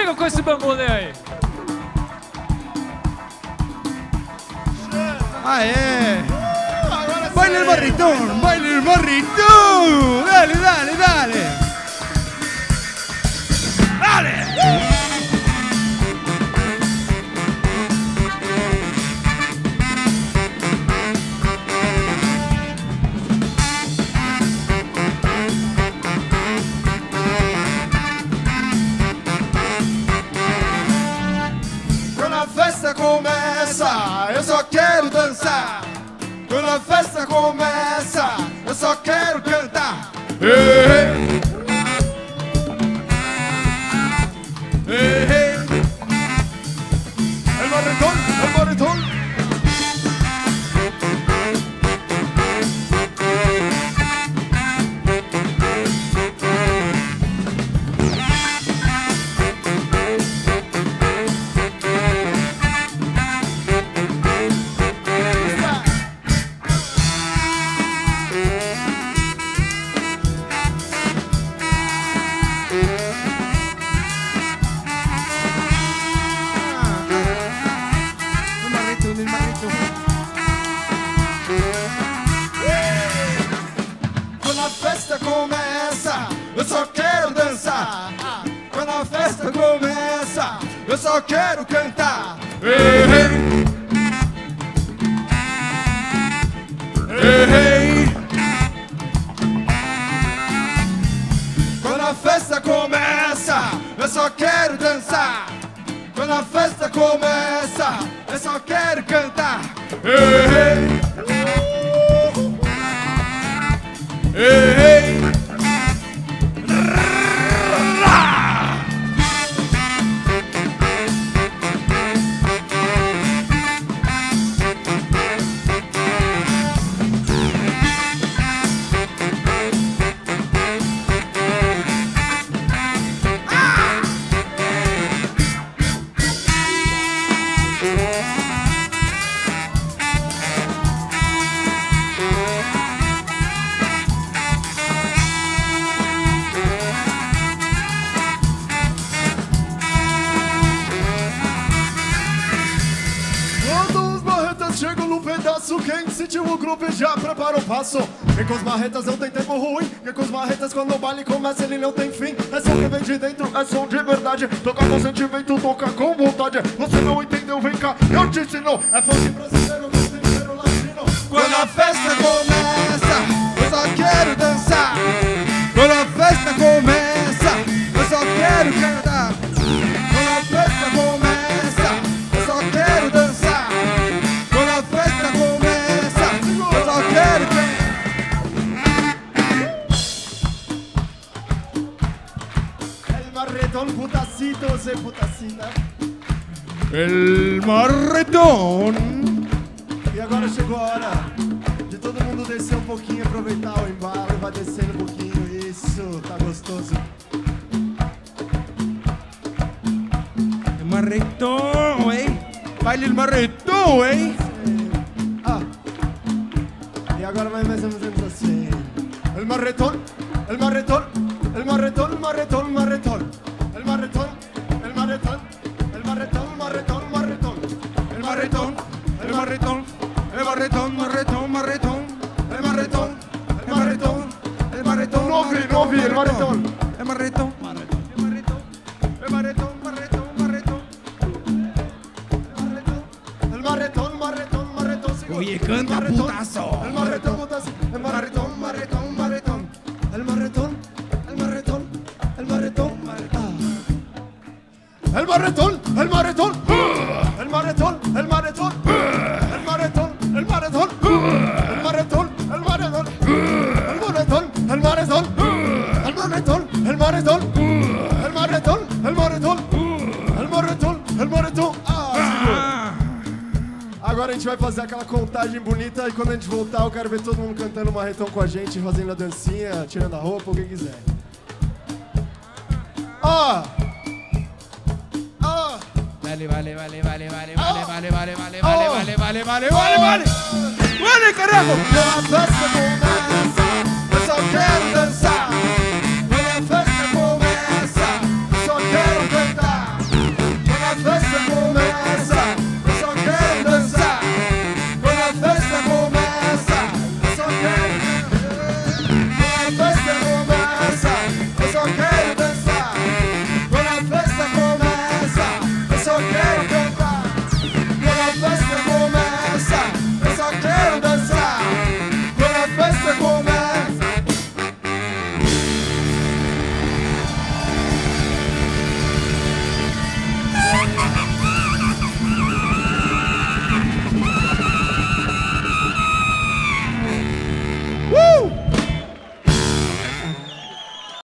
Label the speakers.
Speaker 1: Chega com esse bambolê aí.
Speaker 2: Aê! Baila el barritón, baila el barritón. Dale, dale, dale. Dale.
Speaker 3: Quando a festa começa, eu só quero dançar. Quando a festa começa, eu só quero cantar. Ei, ei, ei. El barretón, el barretón. Quando a festa começa, eu só quero dançar. Quando a festa começa, eu só quero cantar. Ei, ei, ei. Quando a festa começa, eu só quero dançar. Quando a festa começa, eu só quero cantar. Ei, ei, ei. Chego no pedaço, quem sentiu o grupo já prepara o passo. Vem com os marretas, não tem tempo ruim. Vem com os marretas, quando o baile começa, ele não tem fim. É som que vem de dentro, é som de verdade. Toca com sentimento, toca com vontade. Você não entendeu, vem cá, eu te ensino. É funk brasileiro, não tem dinheiro latino. Quando a festa começa, eu só quero dançar. Quando a festa começa, eu só quero cantar. Quando a festa começa, eu só quero dançar. Marretón, putacito, se putacina.
Speaker 2: El marretón.
Speaker 3: E agora chegou a hora de todo mundo descer um pouquinho, aproveitar o embalo e vai descendo um pouquinho. Isso, tá gostoso.
Speaker 2: El marretón, baila el marretón,
Speaker 3: Ah. E agora vai mais ou menos assim. El marretón, el marretón. El marretón, el marretón, el marretón. El marretón, el marretón. El marretón, el marretón, el marretón. El marretón, el marretón. El marretón, marretón, marretón. El marretón, el marretón. El marretón. No vi, el marretón.
Speaker 2: El marretón.
Speaker 3: El marretón, marretón, marretón. El marretón, marretón, marretón.
Speaker 2: Oye, canta, putazo.
Speaker 3: El marretón, putazo. El marretón, marretón, marretón. El marretón. El marretón, el marretón, el marretón, el marretón, el maratón, el maratón, el maratón, el maratón, el maratón, el maratón, el maratón, el maratón, el maratón, el maratón, el maratón, el maratón, el maratón. Agora a gente vai fazer aquela contagem bonita e quando a gente voltar eu quero ver todo mundo cantando marretão com a gente, fazendo a dancinha, tirando a roupa, o que quiser.
Speaker 2: Vale,
Speaker 3: Vale, carajo! Pela festa começa, eu só quero dançar.